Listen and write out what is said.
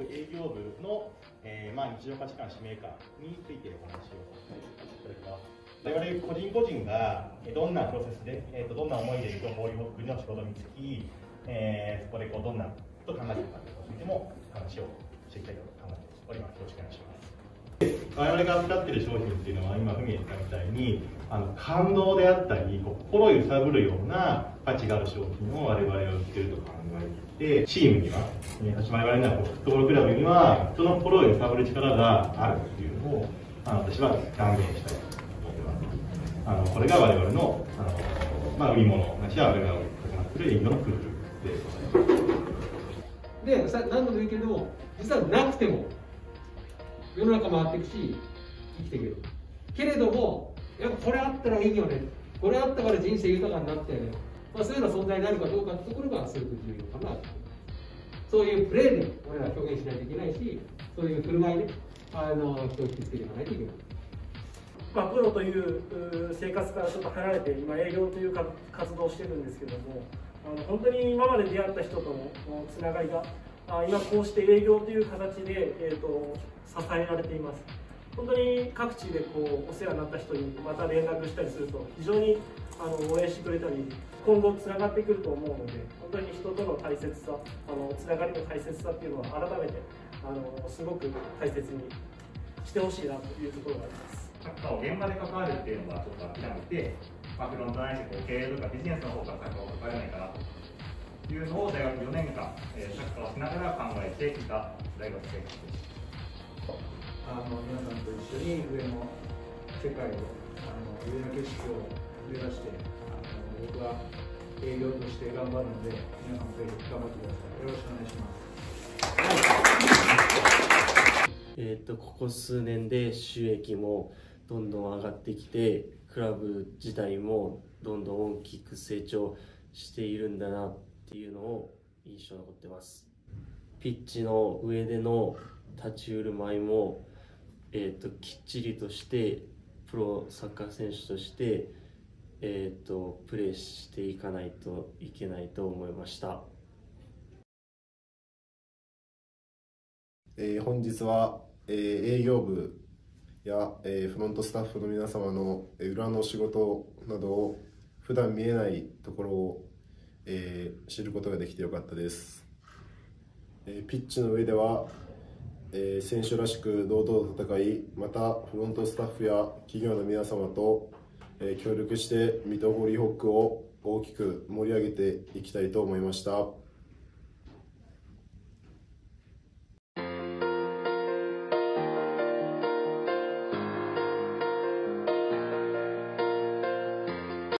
営業部の、日常価値観使命感についてお話をさせていただきます。我々個人個人がどんなプロセスで、どんな思いでホーリーホックの仕事に就き、そこでどんなことを考えているかということについても話をしていきたいと考えております。よろしくお願いします。我々が扱っている商品っていうのは、今、文が言ったみたいに、感動であったり、心揺さぶるような価値がある商品を我々は売っていると考えていて、チームには、我々にはフットボールクラブには、人の心を揺さぶる力があるっていうのを、私は断言したいと思ってます。これが我々の、売り物、または我々がする営業の工夫でございます。 で、何度も言うけれども、実はなくても、世の中回っていくし、生きていける。けれども、やっぱこれあったらいいよね。これあったから人生豊かになってね。そういうような存在になるかどうかってところがすごく重要かなと。そういうプレーで俺らは表現しないといけないし、そういう振る舞いで人を引きつけていかないといけない。 プロという生活からちょっと離れて、今営業という活動をしてるんですけれども、本当に今まで出会った人とのつながりが、今こうして営業という形で、支えられています。本当に各地でお世話になった人にまた連絡したりすると、非常に応援してくれたり、今後つながってくると思うので、本当に人との大切さ、つながりの大切さっていうのは改めてすごく大切にしてほしいなというところがあります。 サッカーを現場で関わるっていうのはちょっと諦めて、フロントないし経営とかビジネスの方からサッカーを関われないかなというのを大学4年間、サッカーをしながら考えてきた大学生活です。 皆さんと一緒に上の世界を、上の景色を目指して、僕は営業として頑張るので、皆さんぜひ頑張ってください。よろしくお願いします。 ここ数年で収益もどんどん上がってきて、クラブ自体もどんどん大きく成長しているんだなっていうのを印象に残ってます。ピッチの上での立ち振る舞いも、きっちりとしてプロサッカー選手として、プレーしていかないといけないと思いました。 本日は、営業部や、フロントスタッフの皆様の裏の仕事などを普段見えないところを、知ることができてよかったです。ピッチの上では選手らしく堂々と戦い、またフロントスタッフや企業の皆様と協力して水戸ホーリーホックを大きく盛り上げていきたいと思いました。